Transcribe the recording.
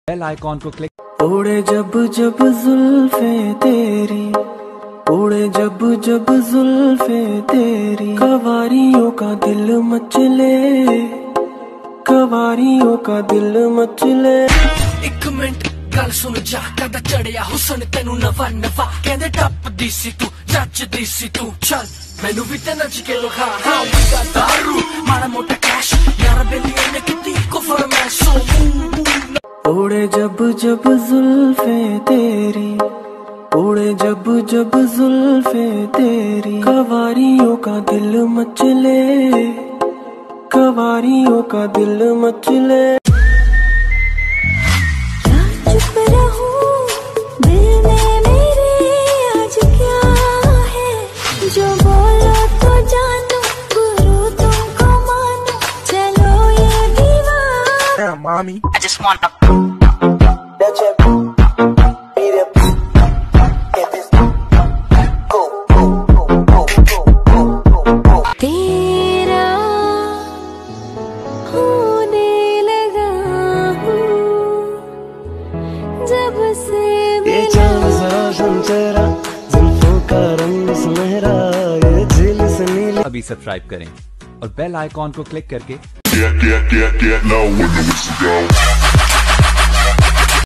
Bell icon को click. उड़े जब जब जुल्फे तेरी, उड़े जब जब जुल्फे तेरी, कवारियों का दिल मचले, कवारियों का दिल मचले। एक मिनट गल सुन जा, कदा चढ़िया हुसन तेनू नवा नवा, कहंदे टप दी सी तू, जच दी सी तू, चल मैनू भी ते नच के लखा। हाँ वीगा दारू माड़ा मोटा कैश, यार बेलियों ने कितनी को फरमाइशों। उड़े जब जब जुल्फे तेरी, उड़े जब जब जुल्फे तेरी, कवारियों का दिल मचले, कवारियों का दिल मचले। चुप रहूं दिल में मेरे, आज क्या है जो बोलो तो जानू, गुरु तुमको मानो, चलो ये दीवार। Yeah, mommy, I just wanna तेरा होने लगा हूँ जब से ये चाँद सा संचरा, जुल्फों का रंग सुनहरा, ये झील से नीली। अभी सब्सक्राइब करें और बेल आइकॉन को क्लिक करके get low when the whistle go.